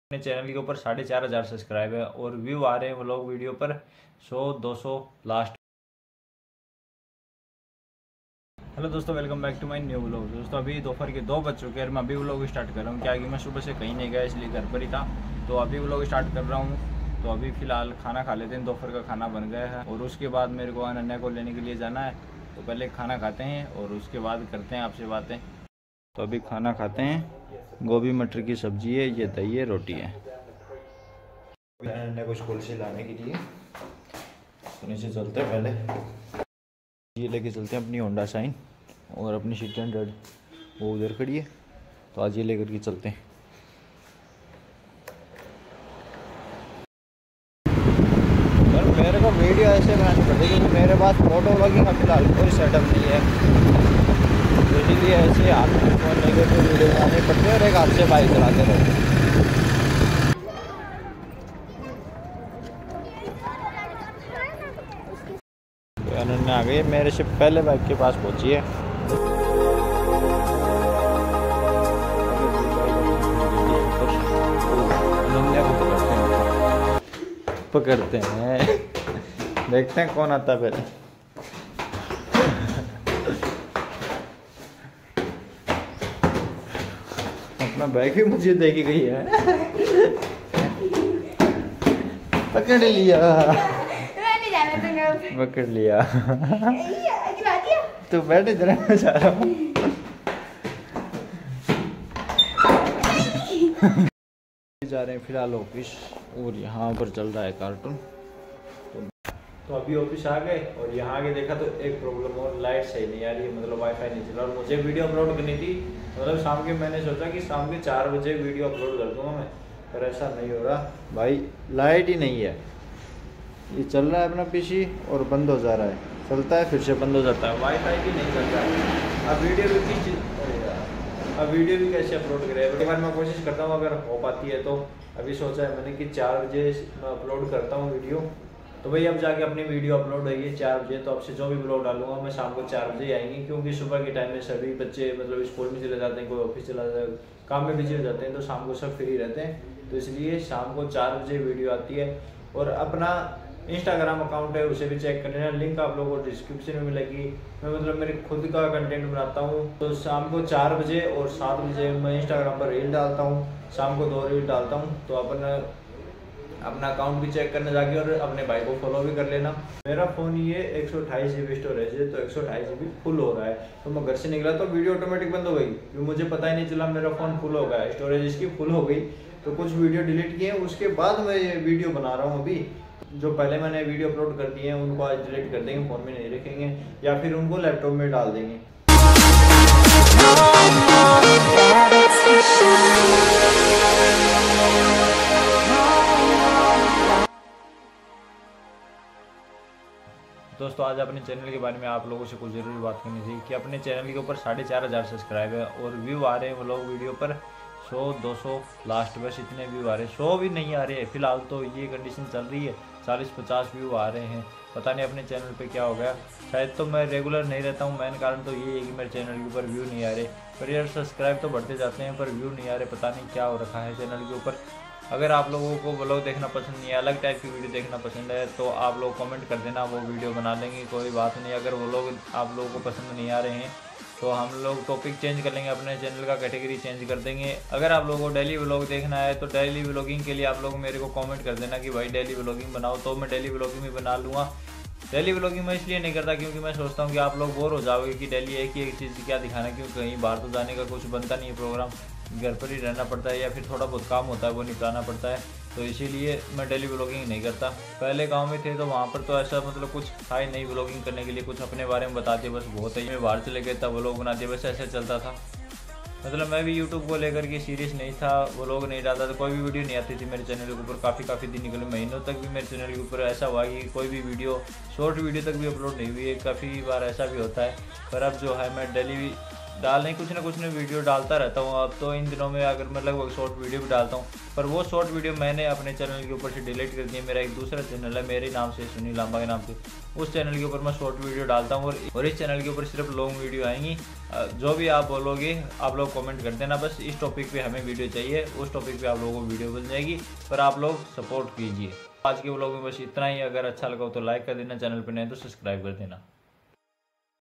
अपने चैनल के ऊपर 4,500 सब्सक्राइब है और व्यू आ रहे हैं व्लॉग वीडियो पर 100-200 लास्ट। हेलो दोस्तों, welcome back to my new vlog. दोस्तों अभी दोपहर के 2 बज चुके हैं और मैं अभी व्लॉग स्टार्ट कर रहा हूँ। क्या कि मैं सुबह से कहीं नहीं गया, इसलिए घर पर ही था, तो अभी व्लॉग स्टार्ट कर रहा हूँ। तो अभी फ़िलहाल खाना खा लेते हैं, दोपहर का खाना बन गया है और उसके बाद मेरे को अनन्या को लेने के लिए जाना है। तो पहले खाना खाते हैं और उसके बाद करते हैं आपसे बातें। तो अभी खाना खाते हैं, गोभी मटर की सब्जी है, ये दही है, रोटी है। अनन्या को स्कूल से लाने के लिए तो नीचे चलते हैं। पहले ये लेके चलते हैं अपनी होंडा शाइन और अपनी सिटी 100 वो उधर खड़ी है, तो आज ये लेकर के चलते हैं। यार मेरे को वीडियो ऐसे बनानी पड़ती क्योंकि मेरे पास फोटो व्लॉगिंग का फिलहाल कोई सेटअप नहीं है, तो इसीलिए ऐसे हाथ में फ़ोन लेकर के वीडियो बनानी पड़ती है और एक हाथ से बाइक चलाते रहते। अनन्या आ गई, मेरे से पहले बाइक के पास पहुंची है। अनन्या को पकड़ते हैं देखते हैं कौन आता है पहले। अपना बाइक भी मुझे दे के गई है। पकड़ लिया, पकड़ लिया। तो बैठे जरा, मैं जा रहा हूँ। जा रहे हैं फिलहाल ऑफिस और यहाँ पर चल रहा है कार्टून। तो अभी ऑफिस आ गए और यहाँ आगे देखा तो एक प्रॉब्लम और, लाइट सही नहीं आ रही है, मतलब वाईफाई नहीं चल रहा। और मुझे वीडियो अपलोड करनी थी, मतलब शाम के, मैंने सोचा कि शाम के 4 बजे वीडियो अपलोड कर दूँगा मैं, पर ऐसा नहीं हो रहा भाई, लाइट ही नहीं है। ये चल रहा है अपना पीसी और बंद हो जा रहा है, चलता है फिर से बंद हो जाता है, वाईफाई भी नहीं चलता है। अब वीडियो भी किस चीज़, अब वीडियो भी कैसे अपलोड करें। एक बार मैं कोशिश करता हूँ अगर हो पाती है तो। अभी सोचा है मैंने कि 4 बजे मैं अपलोड करता हूँ वीडियो, तो भाई अब जाके अपनी वीडियो अपलोड होगी 4 बजे। तो अब से जो भी ब्लॉग डालूंगा मैं शाम को 4 बजे आएंगी, क्योंकि सुबह के टाइम में सभी बच्चे मतलब स्कूल में चले जाते हैं, कोई ऑफिस चला जाता है, काम में बिजी हो जाते हैं, तो शाम को सब फ्री रहते हैं। तो इसलिए शाम को 4 बजे वीडियो आती है। और अपना इंस्टाग्राम अकाउंट है, उसे भी चेक कर लेना, लिंक आप लोगों को डिस्क्रिप्शन में मिलेगी। मैं मतलब मेरे खुद का कंटेंट बनाता हूँ, तो शाम को 4 बजे और 7 बजे मैं इंस्टाग्राम पर रील डालता हूँ, शाम को 2 रील डालता हूँ। तो अपना अकाउंट भी चेक करने जाके और अपने भाई को फॉलो भी कर लेना। मेरा फ़ोन ये 128 GB स्टोरेज है, तो 128 GB फुल हो रहा है। तो मैं घर से निकला तो वीडियो ऑटोमेटिक बंद हो गई, क्योंकि मुझे पता ही नहीं चला मेरा फ़ोन फुल हो गया, स्टोरेज इसकी फुल हो गई। तो कुछ वीडियो डिलीट किए, उसके बाद मैं ये वीडियो बना रहा हूँ। अभी जो पहले मैंने वीडियो अपलोड कर दिए हैं उनको आज डिलीट कर देंगे, फ़ोन में नहीं रखेंगे, या फिर उनको लैपटॉप में डाल देंगे। दोस्तों आज अपने चैनल के बारे में आप लोगों से कुछ ज़रूरी बात करनी थी कि अपने चैनल के ऊपर 4,500 सब्सक्राइब है और व्यू आ रहे हैं व्लॉग वीडियो पर 100-200 लास्ट, बस इतने व्यू आ रहे हैं, 100 भी नहीं आ रहे हैं फिलहाल। तो ये कंडीशन चल रही है, 40-50 व्यू आ रहे हैं। पता नहीं अपने चैनल पे क्या हो गया, शायद तो मैं रेगुलर नहीं रहता हूँ, मेन कारण तो ये है कि मेरे चैनल के ऊपर व्यू नहीं आ रहे। पर यार सब्सक्राइब तो बढ़ते जाते हैं पर व्यू नहीं आ रहे, पता नहीं क्या हो रखा है चैनल के ऊपर। अगर आप लोगों को व्लॉग देखना पसंद नहीं है, अलग टाइप की वीडियो देखना पसंद है, तो आप लोग कमेंट कर देना, वो वीडियो बना लेंगे, कोई बात नहीं। अगर व्लॉग आप लोगों को पसंद नहीं आ रहे हैं तो हम लोग टॉपिक चेंज कर लेंगे, अपने चैनल का कैटेगरी चेंज कर देंगे। अगर आप लोगों को डेली व्लॉग देखना है तो डेली व्लॉगिंग के लिए आप लोग मेरे को कमेंट कर देना कि भाई डेली व्लॉगिंग बनाओ, तो मैं डेली व्लॉगिंग भी बना लूँगा। डेली व्लॉगिंग मैं इसलिए नहीं करता क्योंकि मैं सोचता हूँ कि आप लोग बोर हो जाओगे कि डेली एक ही एक चीज़ क्या दिखाना, क्योंकि कहीं बाहर तो जाने का कुछ बनता नहीं है प्रोग्राम, घर पर ही रहना पड़ता है या फिर थोड़ा बहुत काम होता है वो निपटाना पड़ता है। तो इसीलिए मैं डेली व्लॉगिंग नहीं करता। पहले गांव में थे तो वहाँ पर तो ऐसा मतलब कुछ था ही नहीं व्लॉगिंग करने के लिए, कुछ अपने बारे में बताते बस, बहुत ही मैं बाहर चले गया था व्लॉग बनाते, बस ऐसे चलता था। मतलब मैं भी यूट्यूब को लेकर के सीरियस नहीं था, व्लॉग नहीं डालता था, कोई भी वीडियो नहीं आती थी मेरे चैनल के ऊपर। काफ़ी दिन निकले, महीनों तक भी मेरे चैनल के ऊपर ऐसा हुआ कि कोई भी वीडियो, शॉर्ट वीडियो तक भी अपलोड नहीं हुई है। काफ़ी बार ऐसा भी होता है, पर अब जो है मैं डेली डालने कुछ ना वीडियो डालता रहता हूँ। अब तो इन दिनों में अगर मैं लगभग शॉर्ट वीडियो भी डालता हूँ, पर वो शॉर्ट वीडियो मैंने अपने चैनल के ऊपर से डिलीट कर दिया। मेरा एक दूसरा चैनल है मेरे नाम से, सुनील लांबा के नाम से, उस चैनल के ऊपर मैं शॉर्ट वीडियो डालता हूँ और इस चैनल के ऊपर सिर्फ लॉन्ग वीडियो आएंगी। जो भी आप बोलोगे आप लोग कमेंट कर देना, बस इस टॉपिक पे हमें वीडियो चाहिए, उस टॉपिक पे आप लोगों को वीडियो बन जाएगी, पर आप लोग सपोर्ट कीजिए। आज के व्लॉग में बस इतना ही। अगर अच्छा लगा हो तो लाइक कर देना, चैनल पर नए तो सब्सक्राइब कर देना।